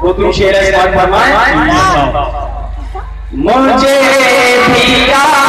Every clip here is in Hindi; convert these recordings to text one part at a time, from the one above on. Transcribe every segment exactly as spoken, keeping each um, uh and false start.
वो तुम शेर इस्तेमाल फरमाए। मुझे भी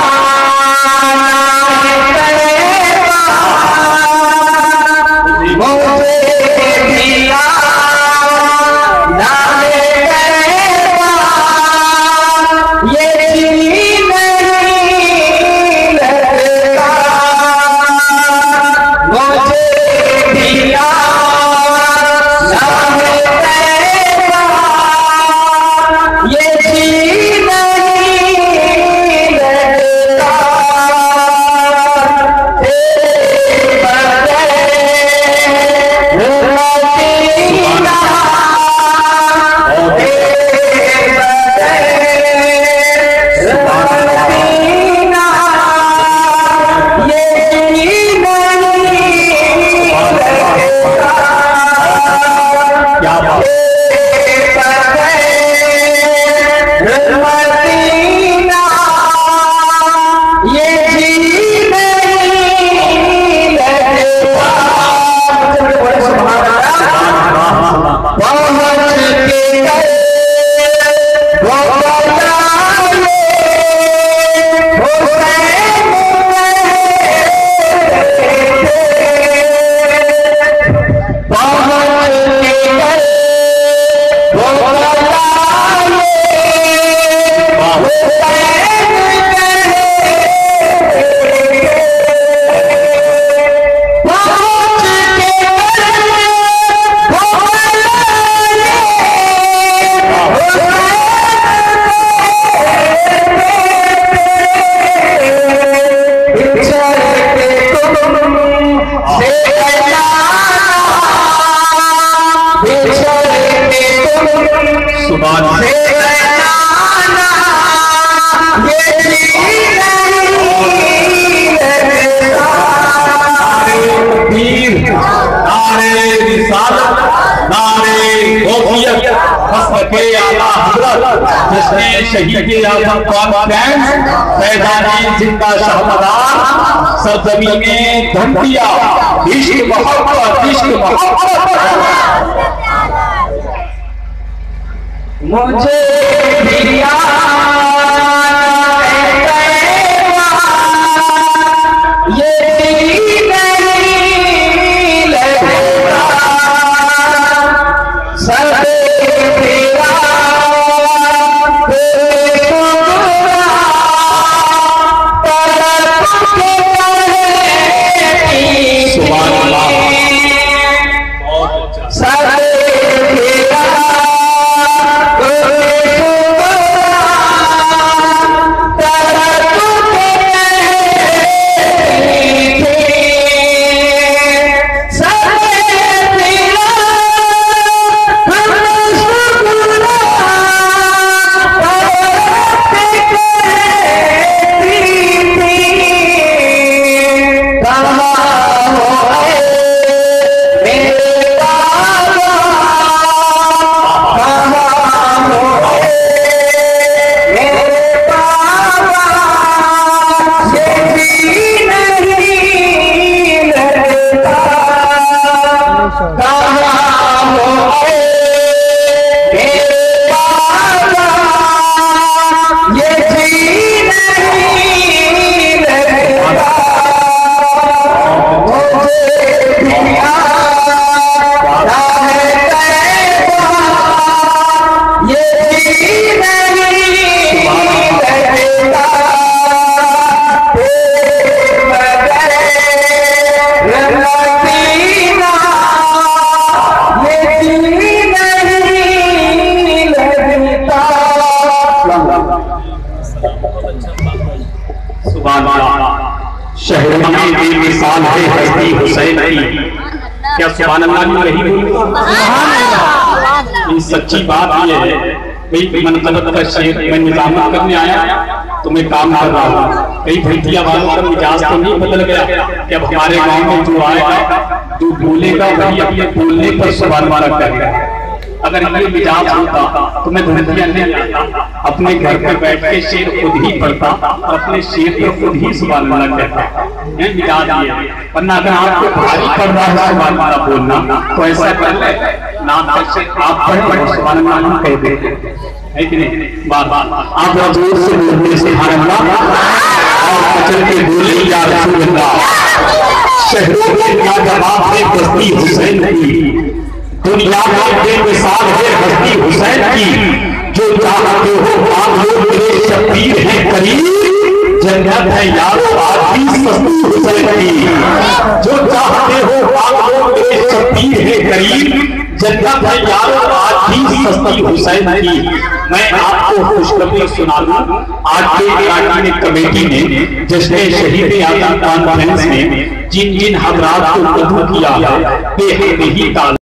जिसने शहीद आजम कॉन्फ्रेंस फैजानी जिंदा शहदार सरजमी में धन दिया इश्क मोहब्बत इश्क मोहब्बत मुझे भी मिसाल है हस्ती हुसैन की। क्या सुभान अल्लाह नहीं बोली? सच्ची बात ये है भाई, मनकबत का शेर मैं निजामत करने आया तो मैं काम कर रहा हूँ। कई भैया वालों का मिजाज तो नहीं बदल गया कि अब हमारे गांव में जो आएगा जो बोलेगा वही अपने बोलने पर सुभान अल्लाह करेगा। अगर ये मिजाज होता तो मैं धमकियां नहीं आता, अपने घर पर बैठ के शेर खुद ही पढ़ता और अपने शेर पर खुद ही सुभान अल्लाह कहता। ये मिजाज ये, वरना अगर आपको भारी पड़ रहा है सुभान अल्लाह बोलना तो ऐसा कर ले नाम से आप पढ़ सुभान अल्लाह कह देते है कि नहीं? बात आप जोर से बोलते सुभान अल्लाह और चल के बोले या रसूल अल्लाह। शहरों में क्या जवाब है बस्ती हुसैन की, दुनिया में बेमिसाल है हस्ती हुसैन की। जो चाहते हो आप लोग मेरे शब्बीर हैं करीब, जन्नत है यारो आज भी सस्ती हुसैन की। जो चाहते हो आप लोग मेरे शब्बीर हैं करीब, जन्नत है यारो आज भी सस्ती हुसैन की। मैं आपको खुशखबरी सुना दूं, आज के इलाके कमेटी ने जश्न शहीद आजम कॉन्फ्रेंस में जिन जिन हजरात को कबूल किया है बेहद ही